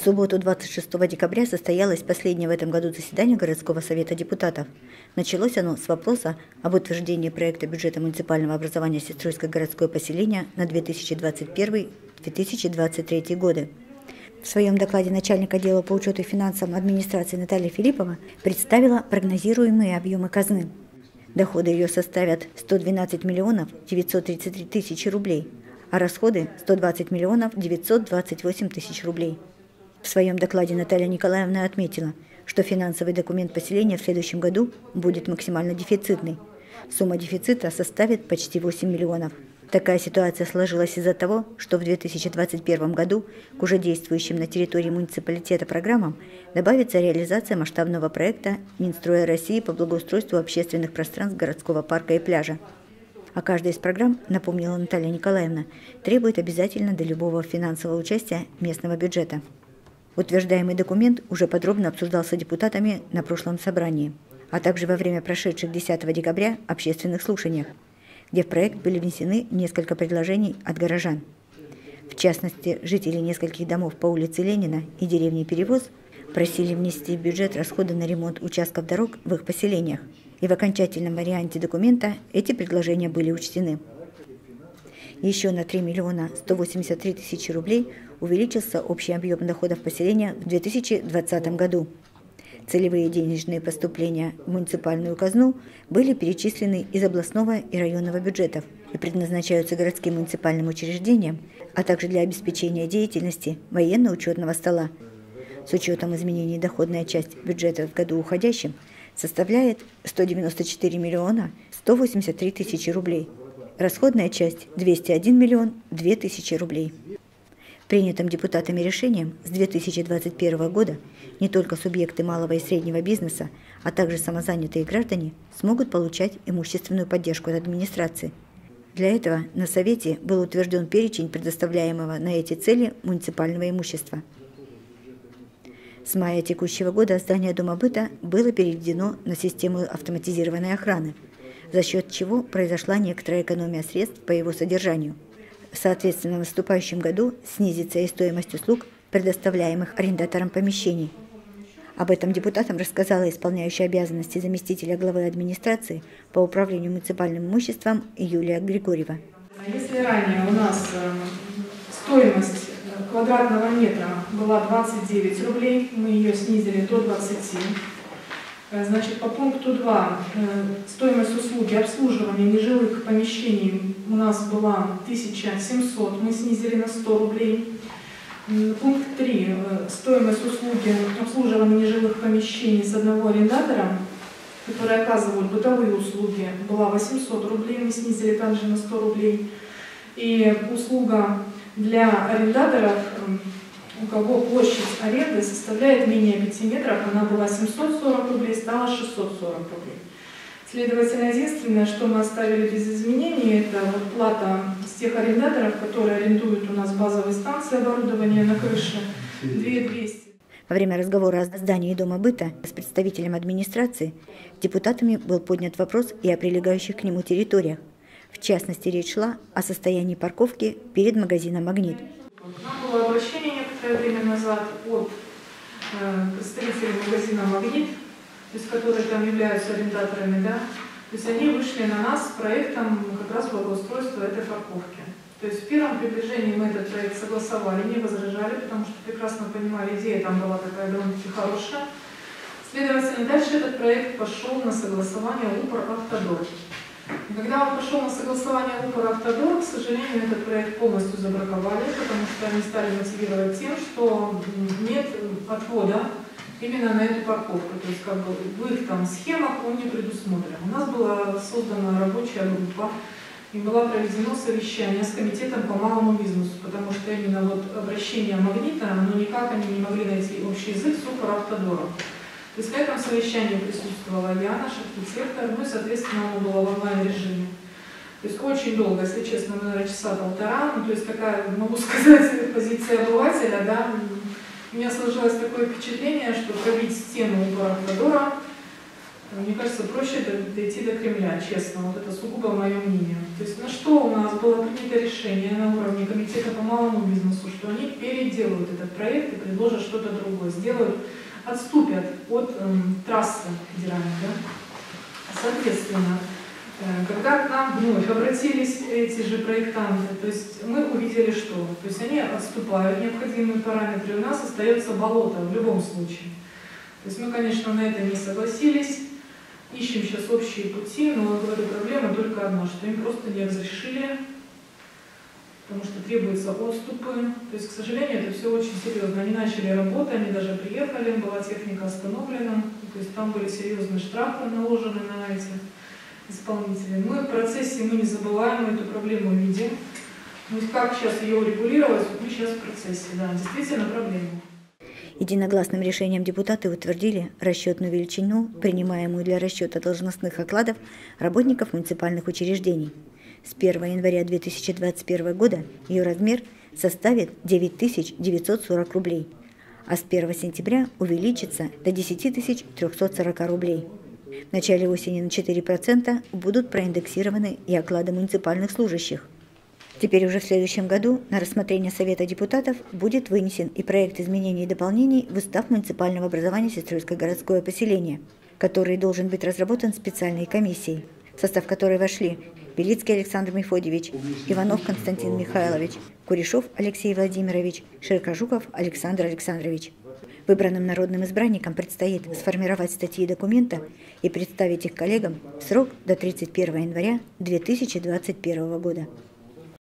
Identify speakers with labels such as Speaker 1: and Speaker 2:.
Speaker 1: субботу 26 декабря состоялось последнее в этом году заседание городского совета депутатов. Началось оно с вопроса об утверждении проекта бюджета муниципального образования Сестрорецкое городское поселение на 2021-2023 годы. В своем докладе начальник отдела по учету и финансам администрации Наталья Филиппова представила прогнозируемые объемы казны. Доходы ее составят 112 миллионов 933 тысячи рублей, а расходы 120 миллионов 928 тысяч рублей. В своем докладе Наталья Николаевна отметила, что финансовый документ поселения в следующем году будет максимально дефицитный. Сумма дефицита составит почти 8 миллионов. Такая ситуация сложилась из-за того, что в 2021 году к уже действующим на территории муниципалитета программам добавится реализация масштабного проекта Минстроя России по благоустройству общественных пространств городского парка и пляжа. А каждая из программ, напомнила Наталья Николаевна, требует обязательно до любого финансового участия местного бюджета. Утверждаемый документ уже подробно обсуждался депутатами на прошлом собрании, а также во время прошедших 10 декабря общественных слушаниях, где в проект были внесены несколько предложений от горожан. В частности, жители нескольких домов по улице Ленина и деревни Перевоз просили внести в бюджет расходы на ремонт участков дорог в их поселениях, и в окончательном варианте документа эти предложения были учтены. Еще на 3 миллиона 183 тысячи рублей увеличился общий объем доходов поселения в 2020 году. Целевые денежные поступления в муниципальную казну были перечислены из областного и районного бюджетов и предназначаются городским муниципальным учреждениям, а также для обеспечения деятельности военно-учетного стола. С учетом изменений доходная часть бюджета в году уходящем составляет 194 миллиона 183 тысячи рублей. Расходная часть – 201 миллион 2 тысячи рублей. Принятым депутатами решением с 2021 года не только субъекты малого и среднего бизнеса, а также самозанятые граждане смогут получать имущественную поддержку от администрации. Для этого на Совете был утвержден перечень предоставляемого на эти цели муниципального имущества. С мая текущего года здание Дома быта было переведено на систему автоматизированной охраны, за счет чего произошла некоторая экономия средств по его содержанию. Соответственно, в наступающем году снизится и стоимость услуг, предоставляемых арендаторам помещений. Об этом депутатам рассказала исполняющая обязанности заместителя главы администрации по управлению муниципальным имуществом Юлия Григорьева.
Speaker 2: Если ранее у нас стоимость квадратного метра была 29 рублей, мы ее снизили до 27. Значит, по пункту 2 стоимость услуги обслуживания нежилых помещений у нас была 1700, мы снизили на 100 рублей. Пункт 3 стоимость услуги обслуживания нежилых помещений с одного арендатора, которые оказывают бытовые услуги, была 800 рублей, мы снизили также на 100 рублей. И услуга для арендаторов, у кого площадь аренды составляет менее 5 метров, она была 740 рублей, стала 640 рублей. Следовательно, единственное, что мы оставили без изменений, это вот плата с тех арендаторов, которые арендуют у нас базовые станции оборудования на крыше, 2200.
Speaker 1: Во время разговора о здании Дома быта с представителем администрации депутатами был поднят вопрос и о прилегающих к нему территориях. В частности, речь шла о состоянии парковки перед магазином «Магнит».
Speaker 2: Нам было обращение некоторое время назад от представителей магазина «Магнит», то есть, которые там являются арендаторами, да, то есть они вышли на нас с проектом как раз благоустройства этой парковки. То есть в первом приближении мы этот проект согласовали, не возражали, потому что прекрасно понимали, идея там была такая довольно-таки хорошая. Следовательно, дальше этот проект пошел на согласование УПР-Автодор. И когда он пошел на согласование УПР-Автодор, к сожалению, этот проект полностью забраковали, потому что они стали мотивировать тем, что нет отвода именно на эту парковку. То есть как бы в их там схемах он не предусмотрен. У нас была создана рабочая группа и было проведено совещание с комитетом по малому бизнесу, потому что именно вот обращение «Магнита», но никак они не могли найти общий язык с УПР-Автодором. То есть на этом совещании присутствовала я, наш архитектор, ну и, соответственно, оно было в онлайн-режиме. То есть очень долго, если честно, наверное, часа полтора, ну, то есть такая, могу сказать, позиция обывателя, да. У меня сложилось такое впечатление, что пробить стену УПР-Автодора Мне кажется, проще дойти до Кремля, честно. Вот это сугубо мое мнение. То есть на что у нас было принято решение на уровне комитета по малому бизнесу, что они переделают этот проект и предложат что-то другое, сделают, отступят от трассы федеральной. Да? Соответственно, когда к нам вновь обратились эти же проектанты, то есть мы увидели, что то есть они отступают необходимые параметры, и у нас остается болото в любом случае. То есть мы, конечно, на это не согласились, ищем сейчас общие пути, но, говорю, проблема только одна, что им просто не разрешили, потому что требуются отступы. То есть, к сожалению, это все очень серьезно. Они начали работу, они даже приехали, была техника остановлена, то есть там были серьезные штрафы наложены на эти исполнителей. Мы в процессе, мы не забываем, мы эту проблему видим. Ну, как сейчас ее урегулировать, вот мы сейчас в процессе, да, действительно проблема.
Speaker 1: Единогласным решением депутаты утвердили расчетную величину, принимаемую для расчета должностных окладов работников муниципальных учреждений. С 1 января 2021 года ее размер составит 9940 рублей, а с 1 сентября увеличится до 10340 рублей. В начале осени на 4% будут проиндексированы и оклады муниципальных служащих. Теперь уже в следующем году на рассмотрение Совета депутатов будет вынесен и проект изменений и дополнений в Устав муниципального образования Сестрорецкое городское поселение, который должен быть разработан специальной комиссией, в состав которой вошли Белицкий Александр Мефодьевич, Иванов Константин Михайлович, Куришов Алексей Владимирович, Ширкожуков Александр Александрович. Выбранным народным избранникам предстоит сформировать статьи документа и представить их коллегам в срок до 31 января 2021 года.